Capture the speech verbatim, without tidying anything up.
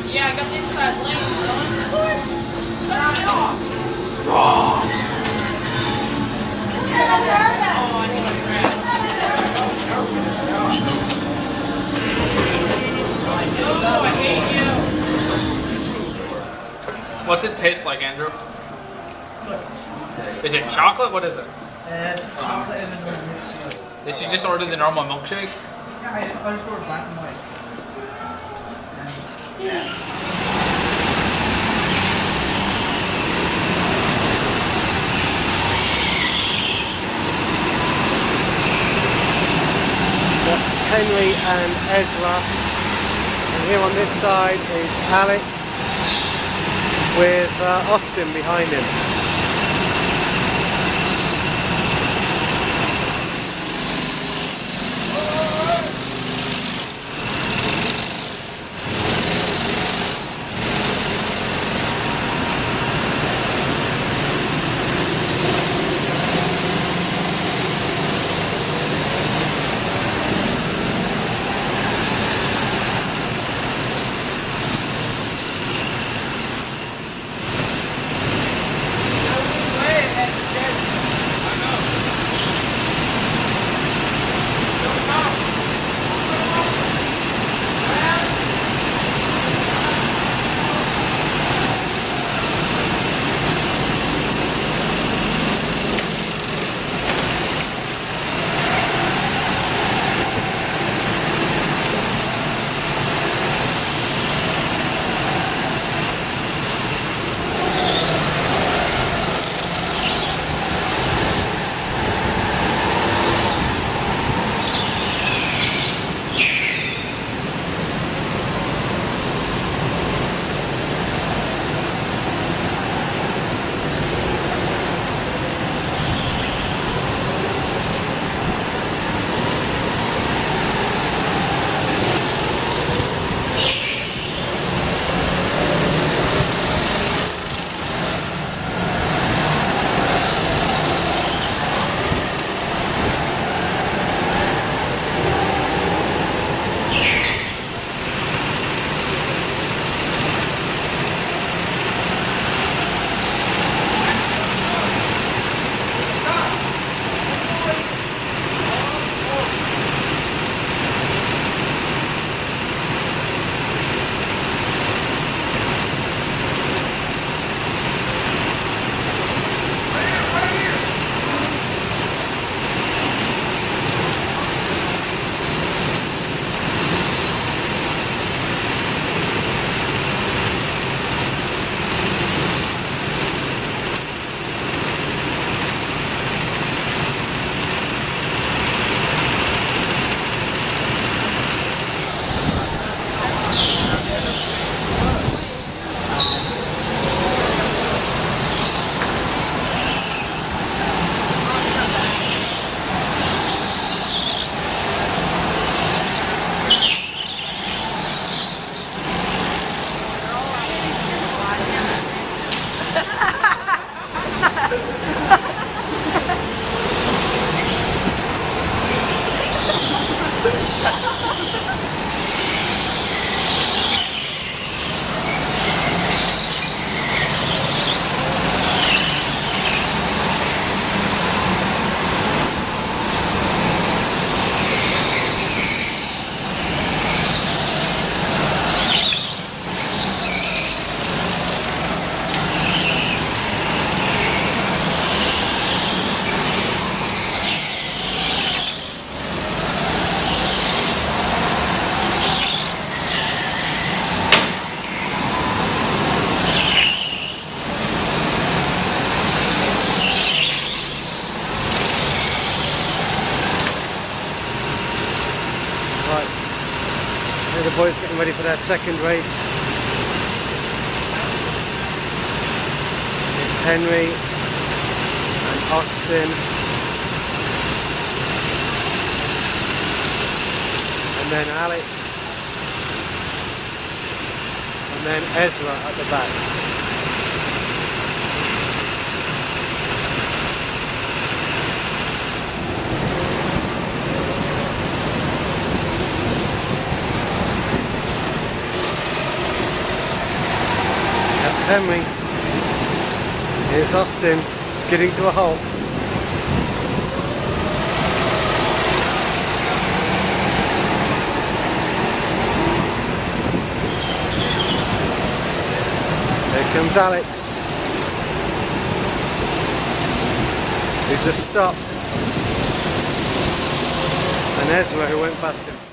Yeah, I got the inside lane, son. What? Turn it off. Oh, I need to grab. No, I hate you. What's it taste like, Andrew? Is it chocolate? What is it? Uh, it's chocolate and a normal milkshake. Did you just order the normal milkshake? Yeah, I just, I just ordered black and white. Yeah. That's Henry and Ezra. And here on this side is Alex with uh, Austin behind him. The boys getting ready for their second race. It's Henry and Austin, and then Alex, and then Ezra at the back. Henry. Here's Austin, skidding to a halt. Here comes Alex, who just stopped, and Ezra, who went past him.